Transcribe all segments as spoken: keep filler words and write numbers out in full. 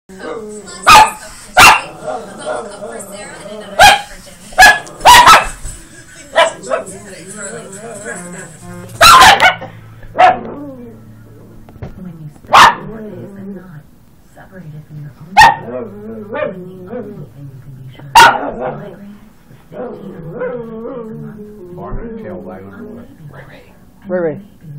When you spend four days and not separated from your own body, when the only thing you can be sure of is migraines for fifteen or more days a month, Barney tail wagging. Ray Ray.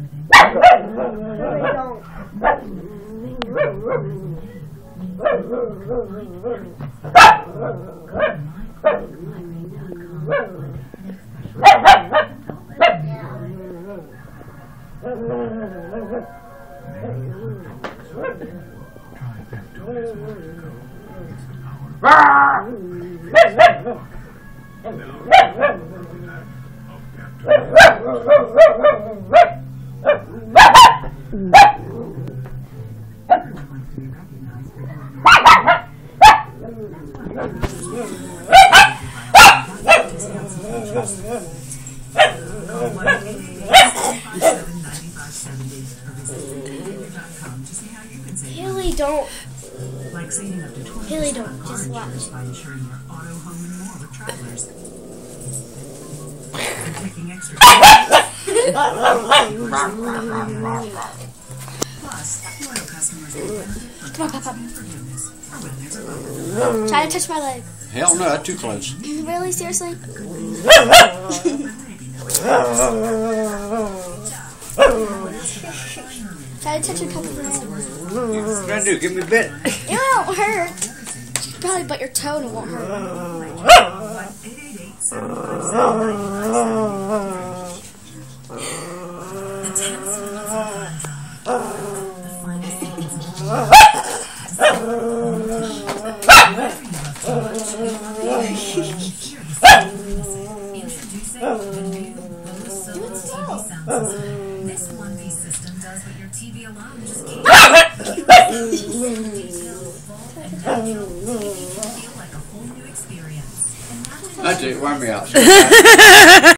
Haley, don't. Haley, don't. Just watch. By ensuring your auto, home, and more with travelers. And taking extra Plus, loyal customers will benefit from constant forgiveness for when there's a bump. Try to touch my leg. Hell no, that's too close. Really? Seriously? Try to touch a couple of my leg. What you gonna do? Give me a bit. It won't hurt. You can probably butt your toe and it won't hurt. This one-piece system does what your T V alone just can't. And your T V can feel like a whole new experience. That's it. Wind me out.